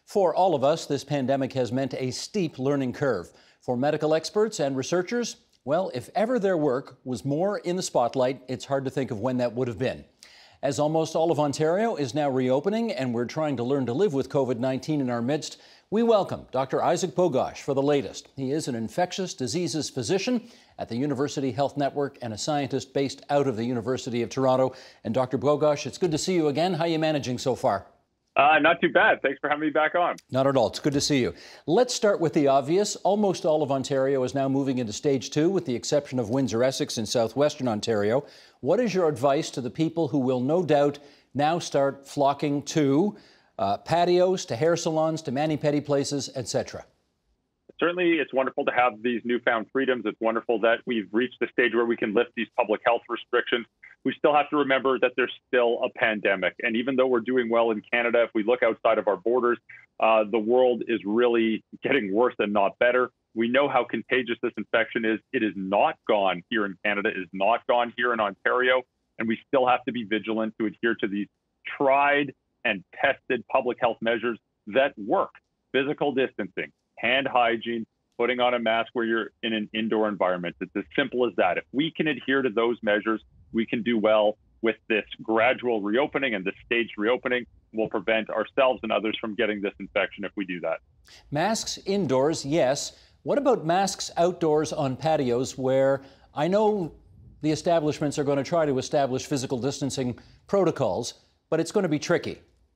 For all of us, this pandemic has meant a steep learning curve. For medical experts and researchers, well, if ever their work was more in the spotlight, it's hard to think of when that would have been. As almost all of Ontario is now reopening and we're trying to learn to live with COVID-19 in our midst, we welcome Dr. Isaac Bogoch for the latest. He is an infectious diseases physician at the University Health Network and a scientist based out of the University of Toronto. And Dr. Bogoch, it's good to see you again. How are you managing so far? Not too bad. Thanks for having me back on. Not at all. It's good to see you. Let's start with the obvious. Almost all of Ontario is now moving into stage 2, with the exception of Windsor-Essex in southwestern Ontario. What is your advice to the people who will no doubt now start flocking to patios, to hair salons, to mani-pedi places, etc.? Certainly, it's wonderful to have these newfound freedoms. It's wonderful that we've reached the stage where we can lift these public health restrictions. We still have to remember that there's still a pandemic. And even though we're doing well in Canada, if we look outside of our borders, the world is really getting worse and not better. We know how contagious this infection is. It is not gone here in Canada. It is not gone here in Ontario. And we still have to be vigilant to adhere to these tried and tested public health measures that work. Physical distancing, hand hygiene, putting on a mask where you're in an indoor environment. It's as simple as that. If we can adhere to those measures, we can do well with this gradual reopening, and this staged reopening will prevent ourselves and others from getting this infection if we do that. Masks indoors, yes. What about masks outdoors on patios, where I know the establishments are going to try to establish physical distancing protocols, but it's going to be tricky?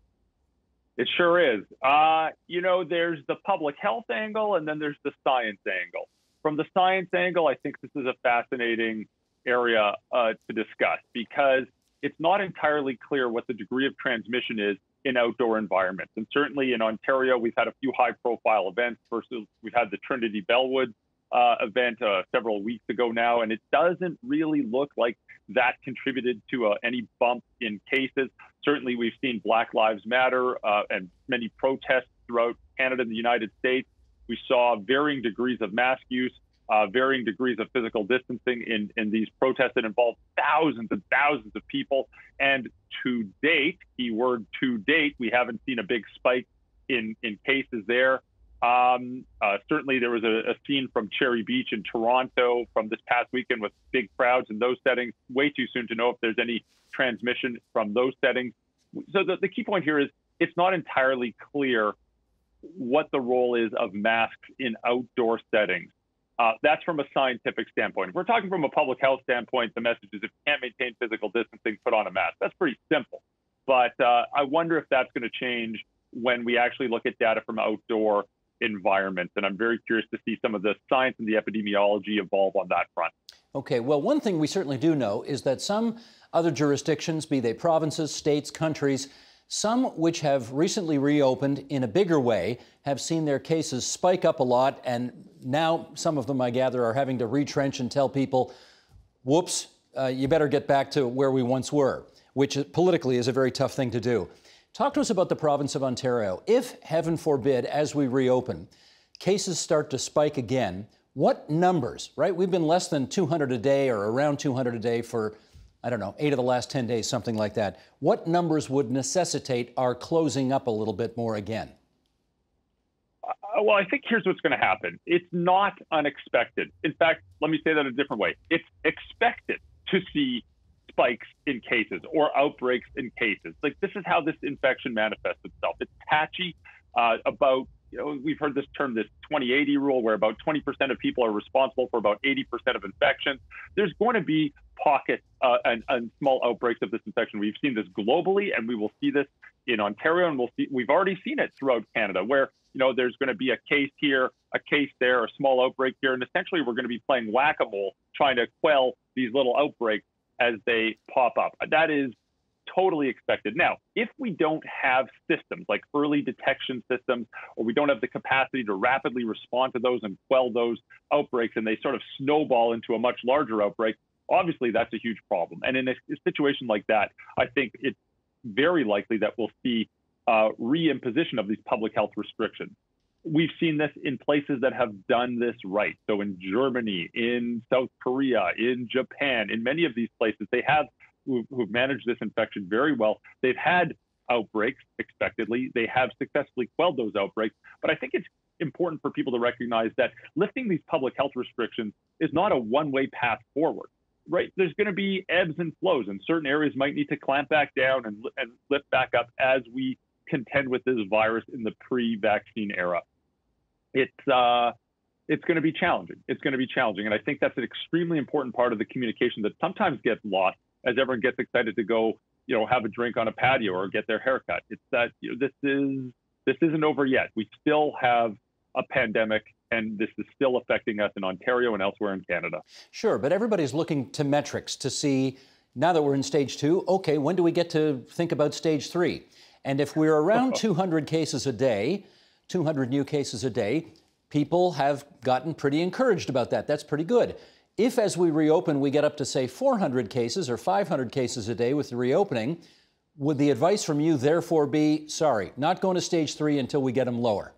It sure is. There's the public health angle and then there's the science angle. From the science angle, I think this is a fascinating area to discuss, because it's not entirely clear what the degree of transmission is in outdoor environments. And certainly in Ontario, we've had a few high-profile events. First, we've had the Trinity Bellwood event several weeks ago now, and it doesn't really look like that contributed to any bump in cases. Certainly, we've seen Black Lives Matter and many protests throughout Canada and the United States. We saw varying degrees of mask use, varying degrees of physical distancing in these protests that involved thousands and thousands of people. And to date, keyword to date, we haven't seen a big spike in cases there. Certainly, there was a scene from Cherry Beach in Toronto from this past weekend with big crowds in those settings. Way too soon to know if there's any transmission from those settings. So the key point here is it's not entirely clear what the role is of masks in outdoor settings. That's from a scientific standpoint. If we're talking from a public health standpoint, the message is if you can't maintain physical distancing, put on a mask. That's pretty simple. But I wonder if that's going to change when we actually look at data from outdoor environments. And I'm very curious to see some of the science and the epidemiology evolve on that front. Okay, well, one thing we certainly do know is that some other jurisdictions, be they provinces, states, countries, some which have recently reopened in a bigger way, have seen their cases spike up a lot. And now some of them, I gather, are having to retrench and tell people, whoops, you better get back to where we once were, which politically is a very tough thing to do. Talk to us about the province of Ontario. If, heaven forbid, as we reopen, cases start to spike again, what numbers, right? We've been less than 200 a day or around 200 a day for, I don't know, 8 of the last 10 days, something like that. What numbers would necessitate our closing up a little bit more again? Well, I think here's what's going to happen. It's not unexpected. In fact, let me say that a different way. It's expected to see spikes in cases or outbreaks in cases. Like, this is how this infection manifests itself. It's patchy. We've heard this term, this 20-80 rule, where about 20% of people are responsible for about 80% of infections. There's going to be pockets and small outbreaks of this infection. We've seen this globally, and we will see this in Ontario, and we've already seen it throughout Canada, where there's going to be a case here, a case there, a small outbreak here, and essentially we're going to be playing whack-a-mole, trying to quell these little outbreaks as they pop up. That is totally expected. Now, if we don't have systems like early detection systems, or we don't have the capacity to rapidly respond to those and quell those outbreaks, and they sort of snowball into a much larger outbreak, obviously that's a huge problem. And in a situation like that, I think it's very likely that we'll see reimposition of these public health restrictions. We've seen this in places that have done this right. So in Germany, in South Korea, in Japan, in many of these places, they have who've managed this infection very well. They've had outbreaks expectedly. They have successfully quelled those outbreaks. But I think it's important for people to recognize that lifting these public health restrictions is not a one-way path forward, right? There's going to be ebbs and flows, and certain areas might need to clamp back down and lift back up as we contend with this virus in the pre-vaccine era. It's going to be challenging. It's going to be challenging. And I think that's an extremely important part of the communication that sometimes gets lost as everyone gets excited to go, have a drink on a patio or get their haircut. It's that this isn't over yet. We still have a pandemic, and this is still affecting us in Ontario and elsewhere in Canada. Sure, but everybody's looking to metrics to see, now that we're in stage 2, okay, when do we get to think about stage 3? And if we're around 200 cases a day, 200 new cases a day, people have gotten pretty encouraged about that. That's pretty good. If, as we reopen, we get up to, say, 400 cases or 500 cases a day with the reopening, would the advice from you therefore be, sorry, not going to stage 3 until we get them lower?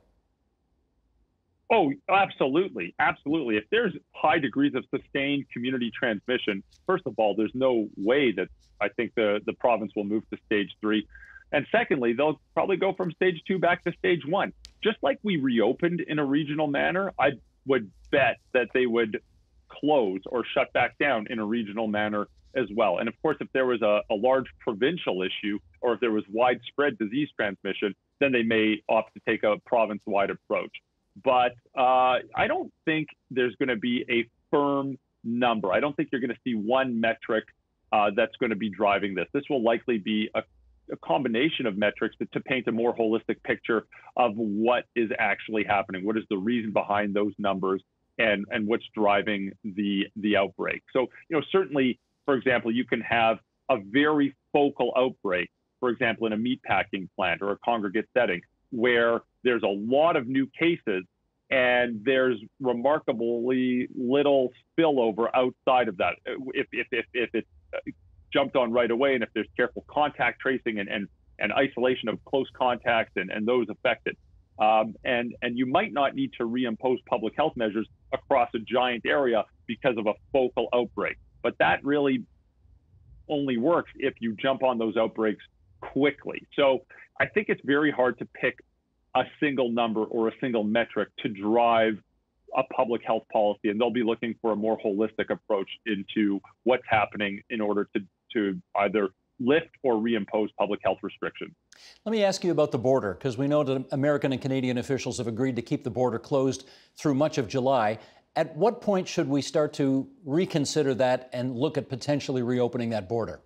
Oh, absolutely. Absolutely. If there's high degrees of sustained community transmission, first of all, there's no way that I think the province will move to stage 3. And secondly, they'll probably go from stage 2 back to stage 1. Just like we reopened in a regional manner, I would bet that they would close or shut back down in a regional manner as well. And of course, if there was a large provincial issue or if there was widespread disease transmission, then they may opt to take a province-wide approach. But I don't think there's going to be a firm number. I don't think you're going to see one metric that's going to be driving this. This will likely be a combination of metrics to paint a more holistic picture of what is actually happening, what is the reason behind those numbers, and what's driving the outbreak. So, certainly, for example, you can have a very focal outbreak, for example, in a meatpacking plant or a congregate setting, where there's a lot of new cases and there's remarkably little spillover outside of that. If it's jumped on right away, and if there's careful contact tracing and isolation of close contacts and those affected. And you might not need to reimpose public health measures across a giant area because of a focal outbreak. But that really only works if you jump on those outbreaks quickly. So I think it's very hard to pick a single number or a single metric to drive a public health policy, and they'll be looking for a more holistic approach into what's happening in order to either lift or reimpose public health restrictions. Let me ask you about the border, because we know that American and Canadian officials have agreed to keep the border closed through much of July. At what point should we start to reconsider that and look at potentially reopening that border?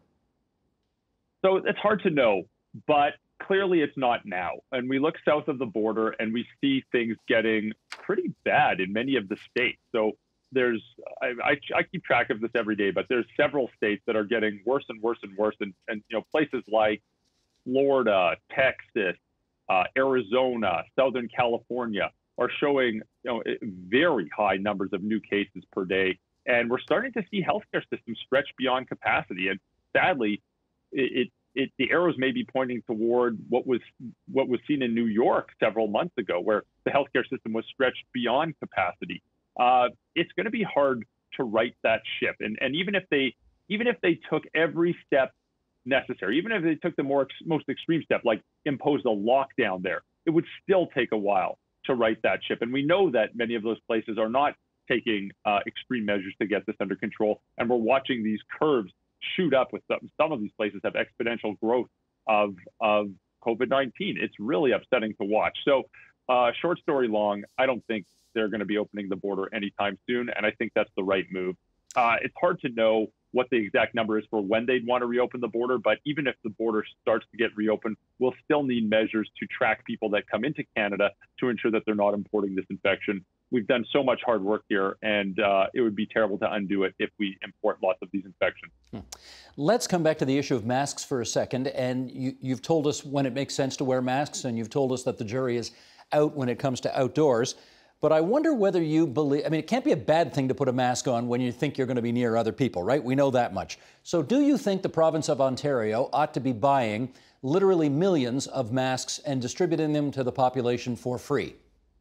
So it's hard to know, but clearly it's not now. And we look south of the border and we see things getting pretty bad in many of the states. So there's, I keep track of this every day, but there's several states that are getting worse and worse and worse. And places like Florida, Texas, Arizona, Southern California are showing, very high numbers of new cases per day. And we're starting to see healthcare systems stretch beyond capacity. And sadly, the arrows may be pointing toward what was seen in New York several months ago, where the healthcare system was stretched beyond capacity. It's going to be hard to right that ship. And even if they took every step necessary, even if they took the most extreme step, like impose a lockdown there, it would still take a while to right that ship. And we know that many of those places are not taking extreme measures to get this under control. And we're watching these curves shoot up with some of these places have exponential growth of COVID-19. It's really upsetting to watch. So short story long, I don't think they're going to be opening the border anytime soon. And I think that's the right move. It's hard to know what the exact number is for when they'd want to reopen the border. But even if the border starts to get reopened, we'll still need measures to track people that come into Canada to ensure that they're not importing this infection. We've done so much hard work here, and it would be terrible to undo it if we import lots of these infections. Let's come back to the issue of masks for a second. And you've told us when it makes sense to wear masks, and you've told us that the jury is out when it comes to outdoors. But I wonder whether you believe, it can't be a bad thing to put a mask on when you think you're going to be near other people, right? We know that much. So do you think the province of Ontario ought to be buying literally millions of masks and distributing them to the population for free?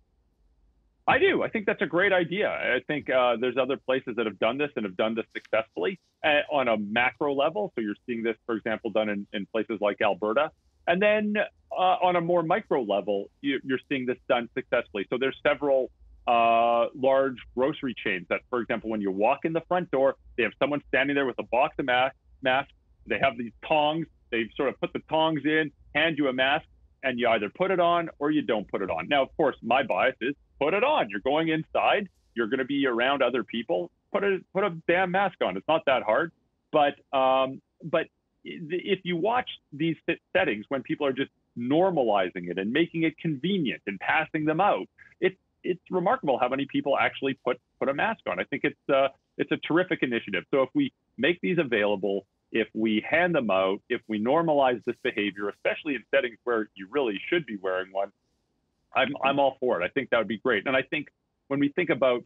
I do. I think that's a great idea. I think there's other places that have done this and have done this successfully on a macro level. So you're seeing this, for example, done in places like Alberta. And then on a more micro level, you're seeing this done successfully. So there's several large grocery chains that, for example, when you walk in the front door, they have someone standing there with a box of masks. They have these tongs. They sort of put the tongs in, hand you a mask, and you either put it on or you don't put it on. Now, of course, my bias is put it on. You're going inside. You're going to be around other people. Put a damn mask on. It's not that hard. But if you watch these settings when people are just normalizing it and making it convenient and passing them out, it's remarkable how many people actually put a mask on. I think it's a terrific initiative. So if we make these available, if we hand them out, if we normalize this behavior, especially in settings where you really should be wearing one, I'm all for it. I think that would be great. And I think when we think about,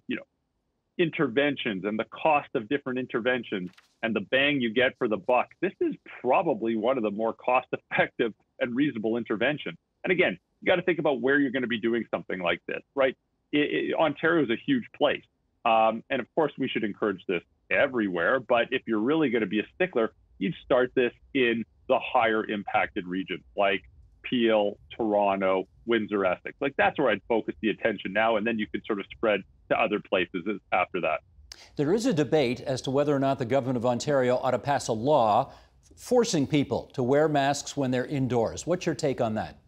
interventions and the cost of different interventions and the bang you get for the buck, this is probably one of the more cost-effective and reasonable interventions. And again, you got to think about where you're going to be doing something like this, right? Ontario is a huge place. And of course, we should encourage this everywhere. But if you're really going to be a stickler, you'd start this in the higher impacted regions like Peel, Toronto, Windsor, Essex. Like that's where I'd focus the attention now. And then you could sort of spread to other places after that. There is a debate as to whether or not the government of Ontario ought to pass a law forcing people to wear masks when they're indoors. What's your take on that?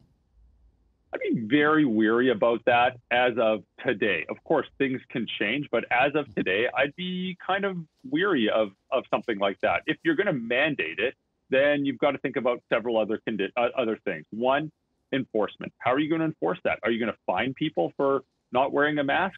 I'd be very weary about that as of today. Of course, things can change, but as of today, I'd be kind of weary of something like that. If you're going to mandate it, then you've got to think about several other things. One, enforcement. How are you going to enforce that? Are you going to fine people for not wearing a mask?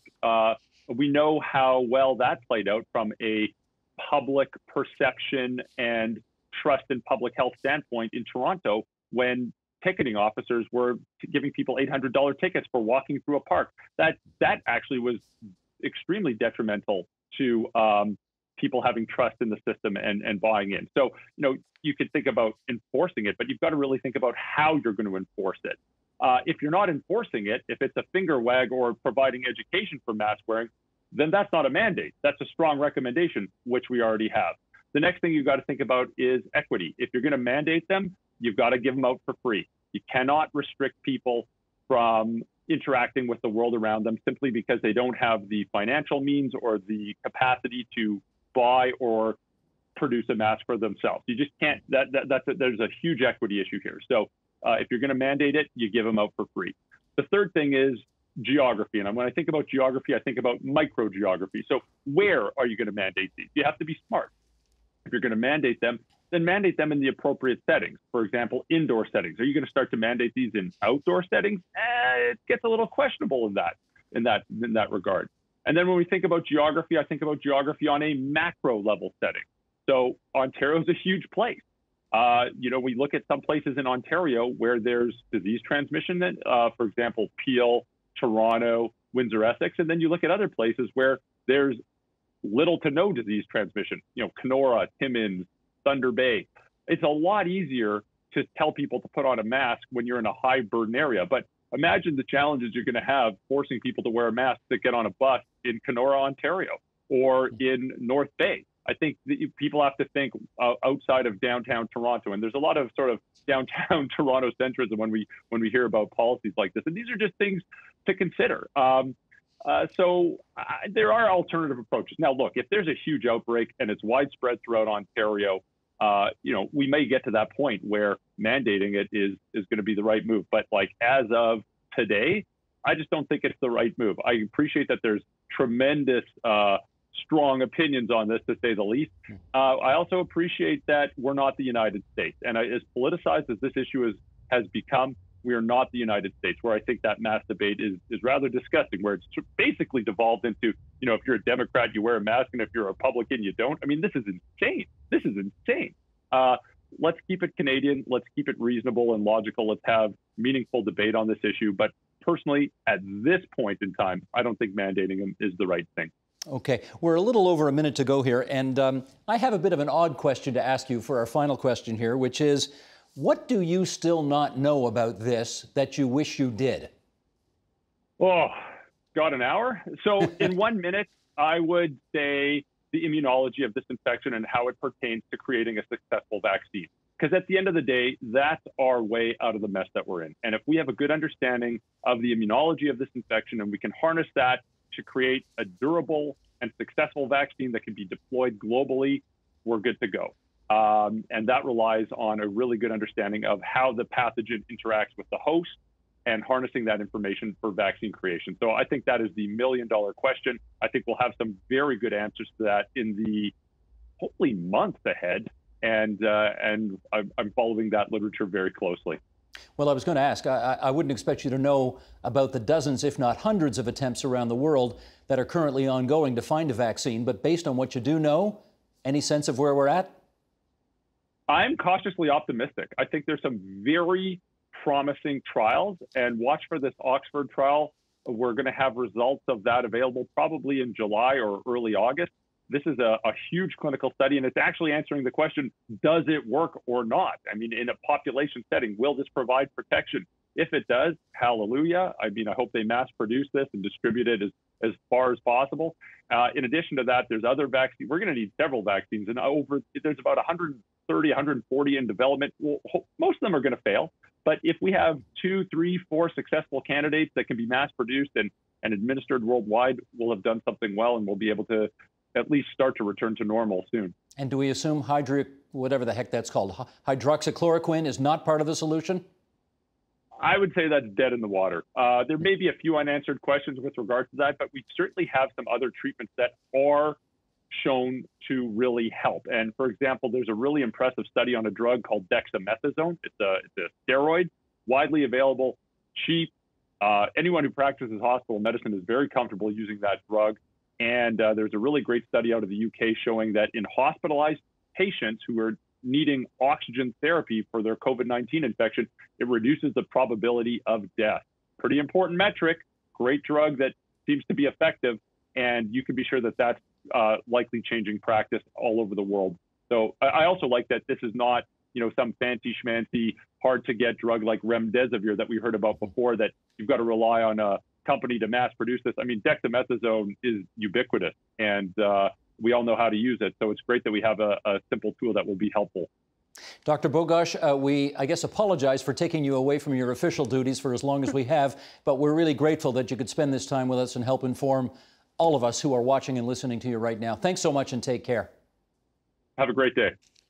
We know how well that played out from a public perception and trust in public health standpoint in Toronto when ticketing officers were giving people $800 tickets for walking through a park. That actually was extremely detrimental to people having trust in the system and buying in. So, you could think about enforcing it, but you've got to really think about how you're going to enforce it. If you're not enforcing it, if it's a finger wag or providing education for mask wearing, then that's not a mandate. That's a strong recommendation, which we already have. The next thing you've got to think about is equity. If you're going to mandate them, you've got to give them out for free. You cannot restrict people from interacting with the world around them simply because they don't have the financial means or the capacity to buy or produce a mask for themselves. You just can't. There's a huge equity issue here. So if you're going to mandate it, you give them out for free. The third thing is geography. And when I think about geography, I think about microgeography. So where are you going to mandate these? You have to be smart. If you're going to mandate them, then mandate them in the appropriate settings. For example, indoor settings. Are you going to start to mandate these in outdoor settings? It gets a little questionable in that regard. And then when we think about geography, I think about geography on a macro level setting. So Ontario is a huge place. We look at some places in Ontario where there's disease transmission, for example, Peel, Toronto, Windsor, Essex, and then you look at other places where there's little to no disease transmission, Kenora, Timmins, Thunder Bay. It's a lot easier to tell people to put on a mask when you're in a high burden area. But imagine the challenges you're going to have forcing people to wear a mask to get on a bus in Kenora, Ontario, or in North Bay. I think that people have to think outside of downtown Toronto, and there's a lot of sort of downtown Toronto centrism when we hear about policies like this, and these are just things to consider. So there are alternative approaches. Now, look, if there's a huge outbreak and it's widespread throughout Ontario, we may get to that point where mandating it is going to be the right move. But like as of today, I just don't think it's the right move. I appreciate that there's tremendous strong opinions on this, to say the least. I also appreciate that we're not the United States. And as politicized as this issue has become, we are not the United States, where I think that mask debate is rather disgusting, where it's basically devolved into, if you're a Democrat, you wear a mask, and if you're a Republican, you don't. I mean, this is insane. This is insane. Let's keep it Canadian. Let's keep it reasonable and logical. Let's have meaningful debate on this issue. But personally, at this point in time, I don't think mandating them is the right thing. Okay, we're a little over a minute to go here, and I have a bit of an odd question to ask you for our final question here, which is, what do you still not know about this that you wish you did? Oh, got an hour? So in 1 minute, I would say the immunology of this infection and how it pertains to creating a successful vaccine. Because at the end of the day, that's our way out of the mess that we're in. And if we have a good understanding of the immunology of this infection and we can harness that to create a durable and successful vaccine that can be deployed globally, we're good to go. And that relies on a really good understanding of how the pathogen interacts with the host and harnessing that information for vaccine creation. So I think that is the million-dollar question. I think we'll have some very good answers to that in the hopefully months ahead. And I'm following that literature very closely. Well, I was going to ask, I wouldn't expect you to know about the dozens, if not hundreds of attempts around the world that are currently ongoing to find a vaccine, but based on what you do know, any sense of where we're at? I'm cautiously optimistic. I think there's some very promising trials, and watch for this Oxford trial. We're going to have results of that available probably in July or early August. This is a huge clinical study, and it's actually answering the question, does it work or not? I mean, in a population setting, will this provide protection? If it does, hallelujah. I mean, I hope they mass produce this and distribute it as far as possible. In addition to that, there's other vaccines. We're going to need several vaccines, and there's about 130, 140 in development. Well, most of them are going to fail. But if we have 2, 3, 4 successful candidates that can be mass produced and administered worldwide, we'll have done something well, and we'll be able to at least start to return to normal soon. And do we assume whatever the heck that's called, hydroxychloroquine is not part of the solution? I would say that's dead in the water. There may be a few unanswered questions with regards to that, but we certainly have some other treatments that are shown to really help. And for example, there's a really impressive study on a drug called dexamethasone. It's a steroid, widely available, cheap. Anyone who practices hospital medicine is very comfortable using that drug. And there's a really great study out of the UK showing that in hospitalized patients who are needing oxygen therapy for their COVID-19 infection, it reduces the probability of death. Pretty important metric, great drug that seems to be effective, and you can be sure that that's likely changing practice all over the world. So I also like that this is not, some fancy schmancy, hard to get drug like remdesivir that we heard about before, that you've got to rely on a company to mass produce this. I mean, dexamethasone is ubiquitous, and we all know how to use it. So it's great that we have a simple tool that will be helpful. Dr. Bogoch, I guess, apologize for taking you away from your official duties for as long as we have, but we're really grateful that you could spend this time with us and help inform all of us who are watching and listening to you right now. Thanks so much and take care. Have a great day.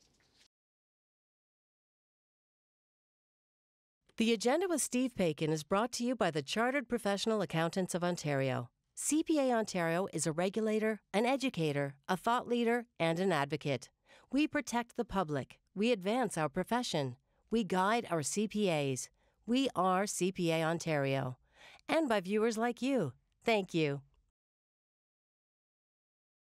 The Agenda with Steve Paikin is brought to you by the Chartered Professional Accountants of Ontario. CPA Ontario is a regulator, an educator, a thought leader, and an advocate. We protect the public. We advance our profession. We guide our CPAs. We are CPA Ontario. And by viewers like you. Thank you.